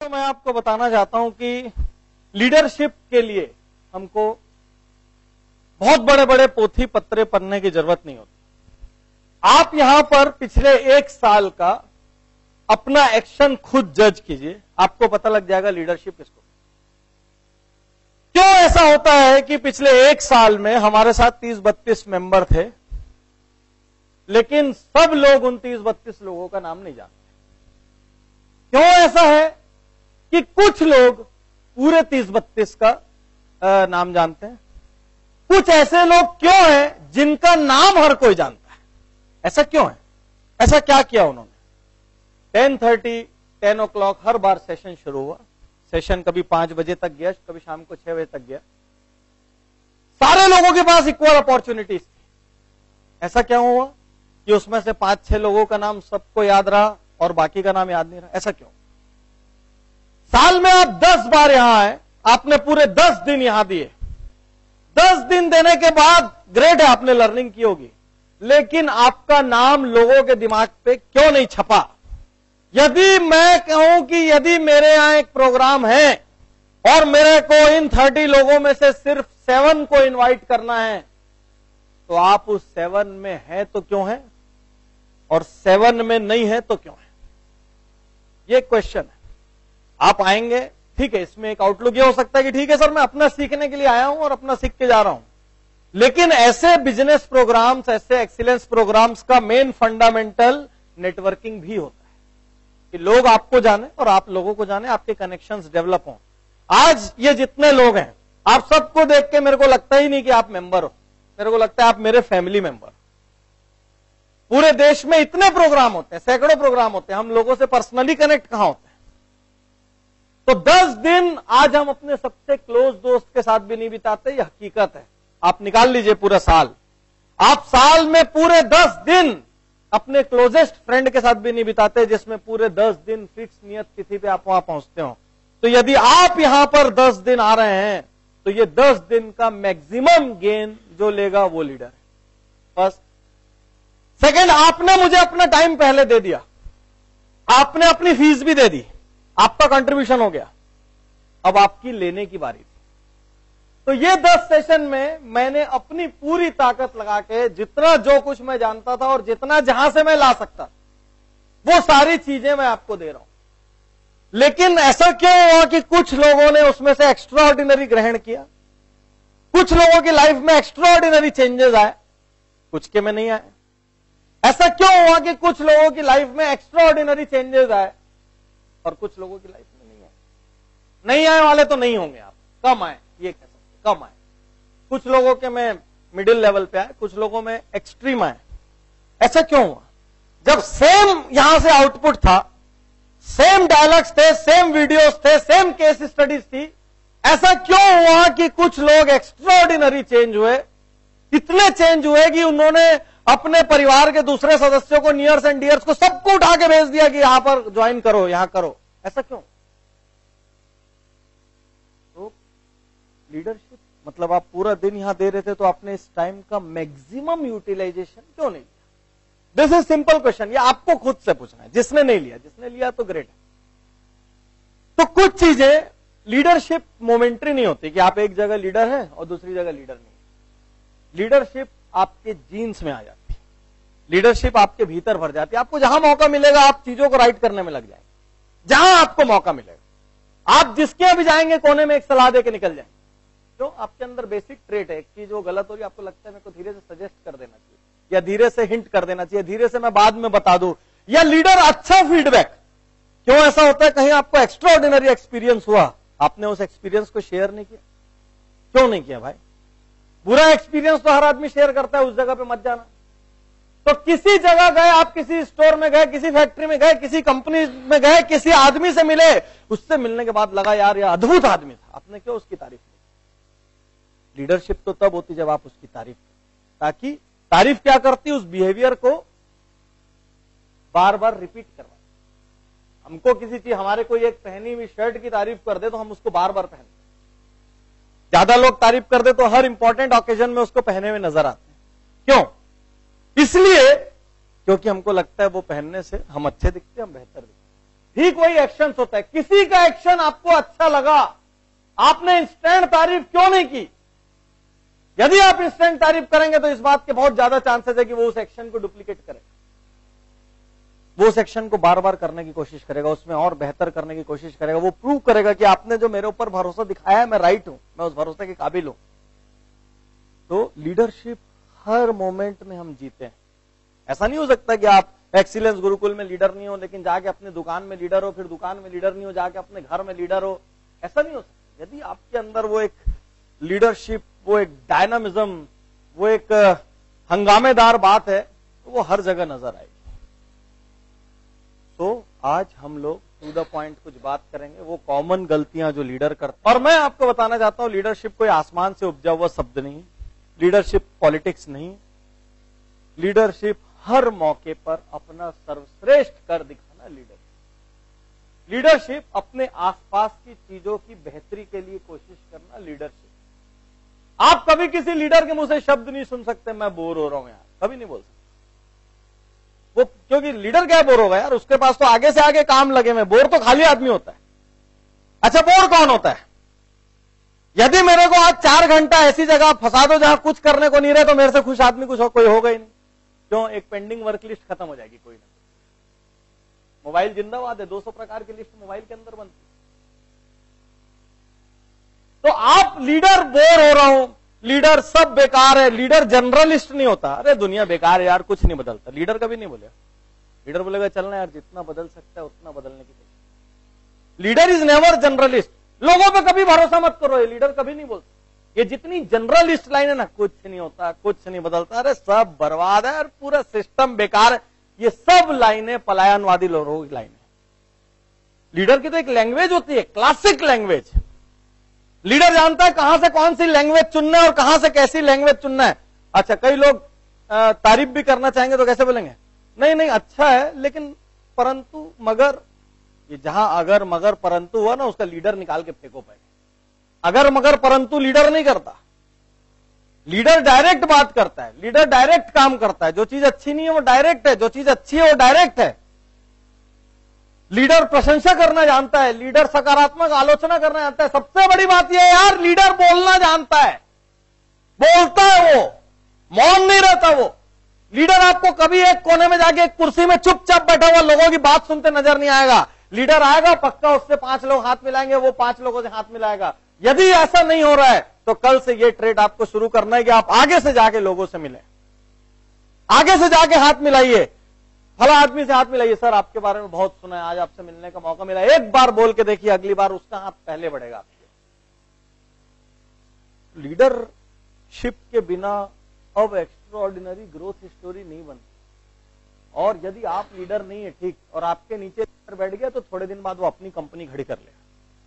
दोस्तों मैं आपको बताना चाहता हूं कि लीडरशिप के लिए हमको बहुत बड़े बड़े पोथी पत्रे पढ़ने की जरूरत नहीं होती। आप यहां पर पिछले 1 साल का अपना एक्शन खुद जज कीजिए, आपको पता लग जाएगा लीडरशिप किसको। क्यों ऐसा होता है कि पिछले 1 साल में हमारे साथ 30-32 मेंबर थे, लेकिन सब लोग उन 30-32 लोगों का नाम नहीं जानते। क्यों ऐसा है कि कुछ लोग पूरे 30-32 का नाम जानते हैं, कुछ ऐसे लोग क्यों हैं जिनका नाम हर कोई जानता है? ऐसा क्यों है? ऐसा क्या किया उन्होंने? 10:30 10 o'clock हर बार सेशन शुरू हुआ। सेशन कभी 5 बजे तक गया, कभी शाम को 6 बजे तक गया। सारे लोगों के पास इक्वल अपॉर्चुनिटीज थी। ऐसा क्या हुआ कि उसमें से 5-6 लोगों का नाम सबको याद रहा और बाकी का नाम याद नहीं रहा? ऐसा क्यों? साल में आप 10 बार यहां आए, आपने पूरे 10 दिन यहां दिए। 10 दिन देने के बाद ग्रेट है, आपने लर्निंग की होगी, लेकिन आपका नाम लोगों के दिमाग पे क्यों नहीं छपा? यदि मैं कहूं कि यदि मेरे यहां एक प्रोग्राम है और मेरे को इन 30 लोगों में से सिर्फ 7 को इनवाइट करना है, तो आप उस 7 में है तो क्यों है और 7 में नहीं है तो क्यों है? ये क्वेश्चन है। आप आएंगे, ठीक है, इसमें एक आउटलुक ये हो सकता है कि ठीक है सर, मैं अपना सीखने के लिए आया हूं और अपना सीख के जा रहा हूं, लेकिन ऐसे बिजनेस प्रोग्राम्स, ऐसे एक्सीलेंस प्रोग्राम्स का मेन फंडामेंटल नेटवर्किंग भी होता है कि लोग आपको जाने और आप लोगों को जाने, आपके कनेक्शंस डेवलप हों। आज ये जितने लोग हैं, आप सबको देख के मेरे को लगता ही नहीं कि आप मेंबर हो, मेरे को लगता है आप मेरे फैमिली मेंबर। पूरे देश में इतने प्रोग्राम होते हैं, सैकड़ों प्रोग्राम होते हैं, हम लोगों से पर्सनली कनेक्ट कहां होते हैं? तो 10 दिन आज हम अपने सबसे क्लोज दोस्त के साथ भी नहीं बिताते, ये हकीकत है। आप निकाल लीजिए पूरा साल, आप साल में पूरे 10 दिन अपने क्लोजेस्ट फ्रेंड के साथ भी नहीं बिताते, जिसमें पूरे 10 दिन फिक्स नियत तिथि पे आप वहां पहुंचते हो। तो यदि आप यहां पर 10 दिन आ रहे हैं, तो ये 10 दिन का मैक्सिमम गेन जो लेगा वो लीडर है। फर्स्ट। सेकेंड, आपने मुझे अपना टाइम पहले दे दिया, आपने अपनी फीस भी दे दी, आपका कंट्रीब्यूशन हो गया, अब आपकी लेने की बारी थी। तो ये 10 सेशन में मैंने अपनी पूरी ताकत लगा के जितना जो कुछ मैं जानता था और जितना जहां से मैं ला सकता, वो सारी चीजें मैं आपको दे रहा हूं। लेकिन ऐसा क्यों हुआ कि कुछ लोगों ने उसमें से एक्स्ट्रा ऑर्डिनरी ग्रहण किया, कुछ लोगों की लाइफ में एक्स्ट्रा ऑर्डिनरी चेंजेस आए, कुछ के में नहीं आए? ऐसा क्यों हुआ कि कुछ लोगों की लाइफ में एक्स्ट्रा ऑर्डिनरी चेंजेस आए और कुछ लोगों की लाइफ में नहीं आए? नहीं आए वाले तो नहीं होंगे, आप कम आए, ये कह सकते, कम आए। कुछ लोगों के में मिडिल लेवल पे आए, कुछ लोगों में एक्सट्रीम आए। ऐसा क्यों हुआ? जब सेम यहां से आउटपुट था, सेम डायलॉग्स थे, सेम वीडियोस थे, सेम केस स्टडीज थी, ऐसा क्यों हुआ कि कुछ लोग एक्स्ट्रा ऑर्डिनरी चेंज हुए? इतने चेंज हुए कि उन्होंने अपने परिवार के दूसरे सदस्यों को, नियर्स एंड डियर्स को, सबको उठा के भेज दिया कि यहां पर ज्वाइन करो, यहां करो। ऐसा क्यों? तो लीडरशिप मतलब आप पूरा दिन यहां दे रहे थे, तो आपने इस टाइम का मैक्सिमम यूटिलाइजेशन क्यों नहीं लिया? दिस इज सिंपल क्वेश्चन, ये आपको खुद से पूछना है। जिसने नहीं लिया, जिसने लिया तो ग्रेट है। तो कुछ चीजें लीडरशिप मोमेंट्री नहीं होती कि आप एक जगह लीडर हैं और दूसरी जगह लीडर नहीं है। लीडरशिप आपके जीन्स में आ जाती है, लीडरशिप आपके भीतर भर जाती है। आपको जहां मौका मिलेगा आप चीजों को राइट करने में लग जाएंगे, जहां आपको मौका मिलेगा। आप जिसके अभी जाएंगे कोने में एक सलाह देके निकल जाएंगे। क्यों? आपके अंदर बेसिक ट्रेट है, एक चीज वो गलत हो रही है, आपको लगता है मेरे को धीरे से सजेस्ट कर देना चाहिए, या धीरे से हिंट कर देना चाहिए, धीरे से मैं बाद में बता दूं, या लीडर अच्छा फीडबैक। क्यों ऐसा होता है? कहीं आपको एक्स्ट्रा ऑर्डिनरी एक्सपीरियंस हुआ, आपने उस एक्सपीरियंस को शेयर नहीं किया। क्यों नहीं किया भाई? बुरा एक्सपीरियंस तो हर आदमी शेयर करता है, उस जगह पे मत जाना। तो किसी जगह गए, आप किसी स्टोर में गए, किसी फैक्ट्री में गए, किसी कंपनी में गए, किसी आदमी से मिले, उससे मिलने के बाद लगा यार ये अद्भुत आदमी था, आपने क्यों उसकी तारीफ की? लीडरशिप तो तब होती जब आप उसकी तारीफ करें, ताकि तारीफ क्या करती, उस बिहेवियर को बार बार रिपीट करवा। हमको किसी चीज, हमारे कोई एक पहनी हुई शर्ट की तारीफ कर दे तो हम उसको बार बार पहनते हैं। ज्यादा लोग तारीफ कर दे तो हर इंपॉर्टेंट ऑकेजन में उसको पहने हुए नजर आते हैं। क्यों? इसलिए क्योंकि हमको लगता है वो पहनने से हम अच्छे दिखते हैं, हम बेहतर दिखते हैं। ठीक वही एक्शन होता है। किसी का एक्शन आपको अच्छा लगा, आपने इंस्टेंट तारीफ क्यों नहीं की? यदि आप इंस्टेंट तारीफ करेंगे तो इस बात के बहुत ज्यादा चांसेस है कि वो उस एक्शन को डुप्लीकेट करेगा, वो उस एक्शन को बार बार करने की कोशिश करेगा, उसमें और बेहतर करने की कोशिश करेगा। वो प्रूव करेगा कि आपने जो मेरे ऊपर भरोसा दिखाया है मैं राइट हूं, मैं उस भरोसे के काबिल हूं। तो लीडरशिप हर मोमेंट में हम जीते हैं। ऐसा नहीं हो सकता कि आप एक्सीलेंस गुरुकुल में लीडर नहीं हो लेकिन जाके अपने दुकान में लीडर हो, फिर दुकान में लीडर नहीं हो जाके अपने घर में लीडर हो। ऐसा नहीं हो सकता। यदि आपके अंदर वो एक लीडरशिप, वो एक डायनामिज्म, वो एक हंगामेदार बात है तो वो हर जगह नजर आएगी। तो आज हम लोग टू द पॉइंट कुछ बात करेंगे, वो कॉमन गलतियां जो लीडर करते। और मैं आपको बताना चाहता हूं लीडरशिप कोई आसमान से उपजा हुआ शब्द नहीं, लीडरशिप पॉलिटिक्स नहीं। लीडरशिप हर मौके पर अपना सर्वश्रेष्ठ कर दिखाना लीडरशिप। लीडरशिप अपने आसपास की चीजों की बेहतरी के लिए कोशिश करना लीडरशिप। आप कभी किसी लीडर के मुंह से शब्द नहीं सुन सकते मैं बोर हो रहा हूं यार, कभी नहीं बोल सकते वो, क्योंकि लीडर क्या बोर होगा यार, उसके पास तो आगे से आगे काम लगे हुए। बोर तो खाली आदमी होता है। अच्छा, बोर कौन होता है? यदि मेरे को आज 4 घंटा ऐसी जगह फंसा दो जहां कुछ करने को नहीं रहे तो मेरे से खुश आदमी कुछ कोई होगा ही नहीं। क्यों? एक पेंडिंग वर्क लिस्ट खत्म हो जाएगी कोई ना। मोबाइल जिंदाबाद है, 200 प्रकार की लिस्ट मोबाइल के अंदर बनती है। तो आप लीडर बोर हो रहा हूं, लीडर सब बेकार है, लीडर जनरलिस्ट नहीं होता। अरे दुनिया बेकार है यार, कुछ नहीं बदलता। लीडर कभी नहीं बोलेगा। लीडर बोलेगा चलना यार, जितना बदल सकता है उतना बदलने की कोशिश। Leader is never generalist. लोगों पे कभी भरोसा मत करो, ये लीडर कभी नहीं बोलता। ये जितनी जनरलिस्ट लाइन है ना, कुछ नहीं होता, कुछ नहीं बदलता, अरे सब बर्बाद है, पूरा सिस्टम बेकार है, ये सब लाइनें पलायनवादी लोगों की लाइन है। लीडर की तो एक लैंग्वेज होती है, क्लासिक लैंग्वेज। लीडर जानता है कहां से कौन सी लैंग्वेज चुनना है और कहां से कैसी लैंग्वेज चुनना है। अच्छा, कई लोग तारीफ भी करना चाहेंगे तो कैसे बोलेंगे? नहीं नहीं अच्छा है, लेकिन परंतु मगर, ये जहां अगर मगर परंतु हुआ ना, उसका लीडर निकाल के फेंको पहले। अगर मगर परंतु लीडर नहीं करता। लीडर डायरेक्ट बात करता है, लीडर डायरेक्ट काम करता है। जो चीज अच्छी नहीं है वो डायरेक्ट है, जो चीज अच्छी है वो डायरेक्ट है। लीडर प्रशंसा करना जानता है, लीडर सकारात्मक आलोचना करना जानता है। सबसे बड़ी बात यह है यार, लीडर बोलना जानता है, बोलता है, वो मौन नहीं रहता। वो लीडर आपको कभी एक कोने में जाके एक कुर्सी में चुपचाप बैठा हुआ लोगों की बात सुनते नजर नहीं आएगा। लीडर आएगा, पक्का उससे 5 लोग हाथ मिलाएंगे, वो 5 लोगों से हाथ मिलाएगा। यदि ऐसा नहीं हो रहा है तो कल से ये ट्रेड आपको शुरू करना है कि आप आगे से जाके लोगों से मिलें, आगे से जाके हाथ मिलाइए, फला आदमी से हाथ मिलाइए। सर आपके बारे में बहुत सुना है, आज आपसे मिलने का मौका मिला, एक बार बोल के देखिए, अगली बार उसका हाथ पहले बढ़ेगा आपके। लीडरशिप के बिना अब एक्स्ट्राऑर्डिनरी ग्रोथ स्टोरी नहीं बनती। और यदि आप लीडर नहीं है, ठीक, और आपके नीचे बैठ गया तो थोड़े दिन बाद वो अपनी कंपनी खड़ी कर लेगा।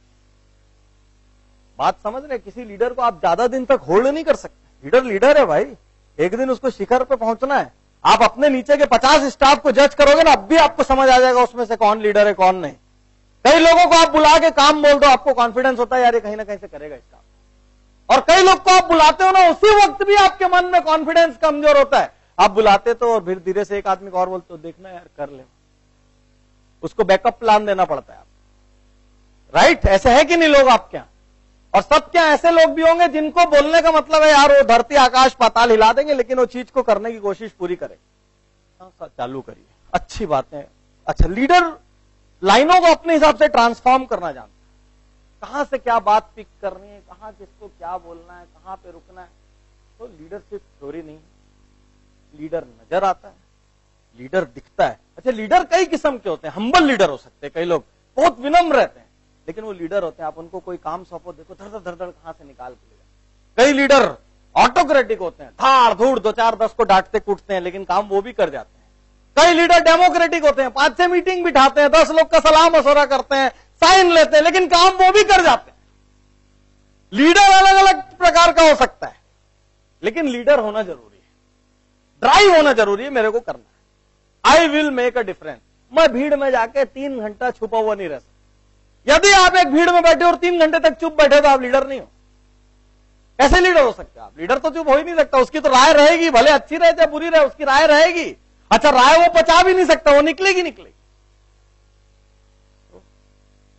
बात समझ रहे? किसी लीडर को आप ज्यादा दिन तक होल्ड नहीं कर सकते। लीडर लीडर है भाई, एक दिन उसको शिखर पे पहुंचना है। आप अपने नीचे के 50 स्टाफ को जज करोगे ना, अब भी आपको समझ आ जाएगा उसमें से कौन लीडर है कौन नहीं। कई लोगों को आप बुला के काम बोल दो, आपको कॉन्फिडेंस होता है यार ये कहीं ना कहीं से करेगा इस काम। और कई लोग को आप बुलाते हो ना, उसी वक्त भी आपके मन में कॉन्फिडेंस कमजोर होता है। आप बुलाते तो और फिर धीरे से एक आदमी को और बोलते हो देखना यार कर ले, उसको बैकअप प्लान देना पड़ता है आप। राइट? ऐसे है कि नहीं लोग आपके यहां? और सब क्या ऐसे लोग भी होंगे जिनको बोलने का मतलब है यार वो धरती आकाश पाताल हिला देंगे, लेकिन वो चीज को करने की कोशिश पूरी करेंगे। हाँ, चालू करिए, अच्छी बात है। अच्छा, लीडर लाइनों को अपने हिसाब से ट्रांसफॉर्म करना जानता है, कहां से क्या बात पिक करनी है, कहां किसको क्या बोलना है, कहां पे रुकना है। तो लीडरशिप थ्योरी नहीं, लीडर नजर आता है, लीडर दिखता है। अच्छा, लीडर कई किस्म के होते हैं। हम्बल लीडर हो सकते हैं, कई लोग बहुत विनम्र रहते हैं, लेकिन वो लीडर होते हैं। आप उनको कोई काम सौंपो, देखो धड़ धड़ धड़ कहां से निकाल के लेगा। कई लीडर ऑटोक्रेटिक होते हैं, धाड़ धूड़ 2-4-10 को डांटते कूटते हैं, लेकिन काम वो भी कर जाते हैं। कई लीडर डेमोक्रेटिक होते हैं, 5-6 मीटिंग बिठाते हैं, 10 लोग का सलाह मशवरा करते हैं, साइन लेते हैं, लेकिन काम वो भी कर जाते हैं। लीडर अलग अलग प्रकार का हो सकता है, लेकिन लीडर होना जरूरी है, ड्राइव होना जरूरी है। मेरे को करना है, I will make a difference. मैं भीड़ में जाके 3 घंटा छुपा हुआ नहीं रह सकता। यदि आप एक भीड़ में बैठे और 3 घंटे तक चुप बैठे तो आप लीडर नहीं हो। कैसे लीडर हो सकते? आप लीडर तो चुप हो ही नहीं सकता। उसकी तो राय रहेगी, भले अच्छी रहे चाहे बुरी रहे, उसकी राय रहेगी। अच्छा, राय वो पचा भी नहीं सकता, वो निकलेगी।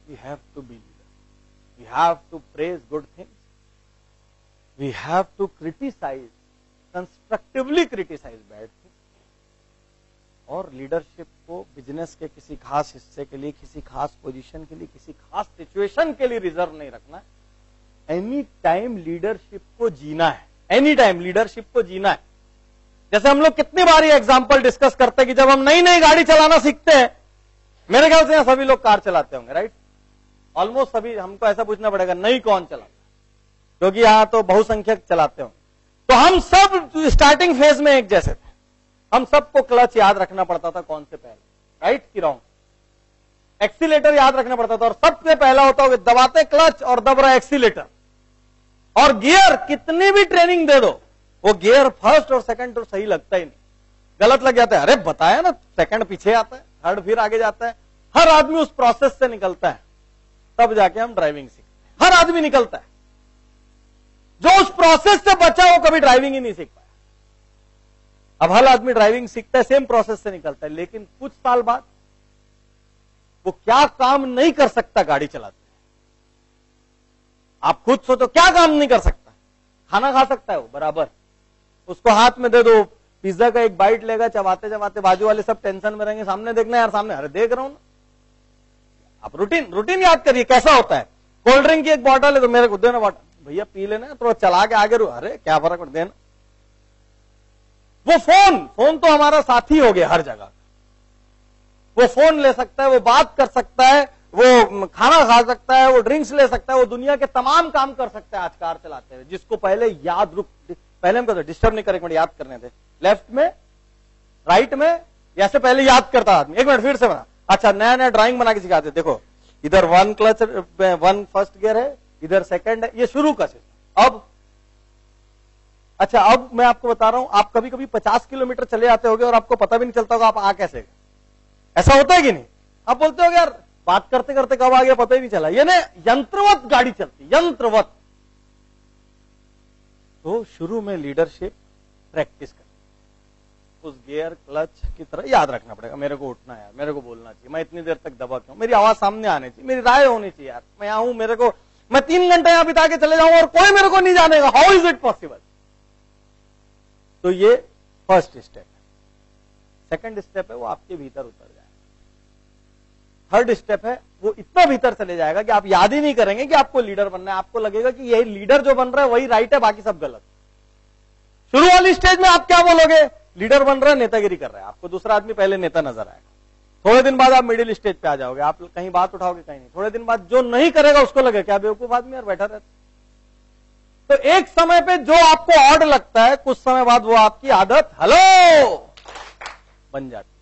We have to be leader, we have to praise good things, we have to criticise, constructively criticise bad things. और लीडरशिप को बिजनेस के किसी खास हिस्से के लिए, किसी खास पोजीशन के लिए, किसी खास सिचुएशन के लिए रिजर्व नहीं रखना है। एनी टाइम लीडरशिप को जीना है, एनी टाइम लीडरशिप को जीना है। जैसे हम लोग कितनी बार ये एग्जांपल डिस्कस करते हैं कि जब हम नई नई गाड़ी चलाना सीखते हैं, मेरे ख्याल से सभी लोग कार चलाते होंगे, राइट? ऑलमोस्ट सभी। हमको ऐसा पूछना पड़ेगा नई कौन चलाता, क्योंकि यहां तो बहुसंख्यक चलाते होंगे। तो हम सब स्टार्टिंग फेज में एक जैसे थे, हम सबको क्लच याद रखना पड़ता था कौन से पहले, राइट कि रॉन्ग? एक्सीलेटर याद रखना पड़ता था, और सबसे पहला होता होगा दबाते क्लच और दब रहा एक्सीलेटर। और गियर कितनी भी ट्रेनिंग दे दो, वो गियर फर्स्ट और सेकंड तो सही लगता ही नहीं, गलत लग जाता है। अरे बताया ना, सेकंड पीछे आता है, थर्ड फिर आगे जाता है। हर आदमी उस प्रोसेस से निकलता है, तब जाके हम ड्राइविंग सीखते हैं। हर आदमी निकलता है, जो उस प्रोसेस से बचा वो कभी ड्राइविंग ही नहीं सीख पाया। अब हर आदमी ड्राइविंग सीखता है, सेम प्रोसेस से निकलता है, लेकिन कुछ साल बाद वो क्या काम नहीं कर सकता गाड़ी चलाते हैं। आप खुद सोचो, क्या काम नहीं कर सकता? खाना खा सकता है वो बराबर, उसको हाथ में दे दो, पिज्जा का एक बाइट लेगा, चबाते चबाते बाजू वाले सब टेंशन में रहेंगे, सामने देखना यार, सामने, अरे देख रहा हूं ना। आप रूटीन याद करिए कैसा होता है। कोल्ड ड्रिंक की एक बॉटल है तो मेरे को देना बॉटल, भैया पी लेना, थोड़ा चला के आगे अरे क्या फर्क पड़ देना। वो फोन तो हमारा साथी हो गया हर जगह। वो फोन ले सकता है, वो बात कर सकता है, वो खाना खा सकता है, वो ड्रिंक्स ले सकता है, वो दुनिया के तमाम काम कर सकता है आज कार चलाते हुए। जिसको पहले पहले हम कहते डिस्टर्ब नहीं करें, याद करने थे, लेफ्ट में राइट में, ऐसे पहले याद करता आदमी। एक मिनट फिर से बना, अच्छा नया नया ड्राइंग बना के सिखाते, देखो इधर one clutch, one first gear है, इधर सेकंड है, ये शुरू का सिस्टम। अब अच्छा, अब मैं आपको बता रहा हूं, आप कभी कभी 50 किलोमीटर चले जाते होगे और आपको पता भी नहीं चलता होगा आप आ कैसे गए। ऐसा होता है कि नहीं? आप बोलते हो यार बात करते करते कब आ गया पता ही नहीं चला। ये ना यंत्रवत गाड़ी चलती, यंत्रवत। तो शुरू में लीडरशिप प्रैक्टिस करनी, उस गियर क्लच की तरह याद रखना पड़ेगा। मेरे को उठना है यार, मेरे को बोलना चाहिए, मैं इतनी देर तक दबा क्यों, मेरी आवाज सामने आनी चाहिए, मेरी राय होनी चाहिए यार, मैं यहां हूं, मेरे को, मैं 3 घंटे यहां बिता के चले जाऊं और कोई मेरे को नहीं जानेगा, हाउ इज इट पॉसिबल? तो ये फर्स्ट स्टेप है। सेकंड स्टेप है वो आपके भीतर उतर जाएगा। थर्ड स्टेप है वो इतना भीतर चले जाएगा कि आप याद ही नहीं करेंगे कि आपको लीडर बनना है। आपको लगेगा कि यही लीडर जो बन रहा है वही राइट है, बाकी सब गलत। शुरू वाली स्टेज में आप क्या बोलोगे? लीडर बन रहा है, नेतागिरी कर रहा है, आपको दूसरा आदमी पहले नेता नजर आएगा। थोड़े दिन बाद आप मिडिल स्टेज पे आ जाओगे, आप कहीं बात उठाओगे कहीं नहीं। थोड़े दिन बाद जो नहीं करेगा उसको लगे क्या बेवकूफ आदमी यार बैठा रहता। तो एक समय पे जो आपको ऑड लगता है, कुछ समय बाद वो आपकी आदत हेलो बन जाती है।